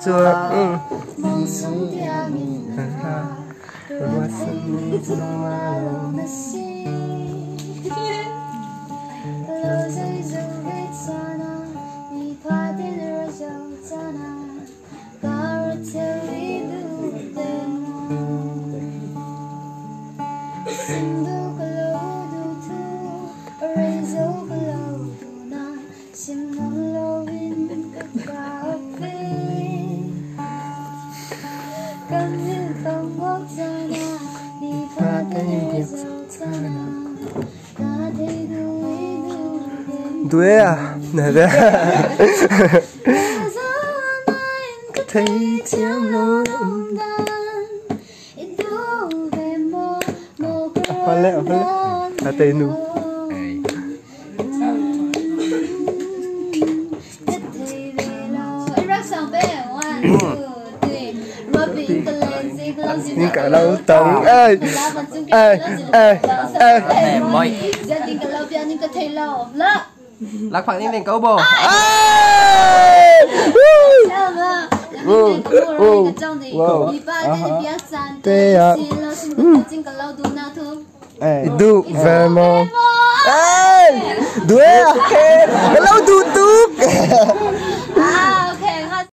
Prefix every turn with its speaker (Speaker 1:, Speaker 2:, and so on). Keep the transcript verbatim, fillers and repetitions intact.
Speaker 1: chua ừ đuôi à nè đấy thấy tiếng nói hoa lẹ hoa lẹ à tay nu nhưng cả lâu tầng ơi ơi ơi ơi lạc phẳng lên câu bò tê à du về mò đuôi à lâu tu tu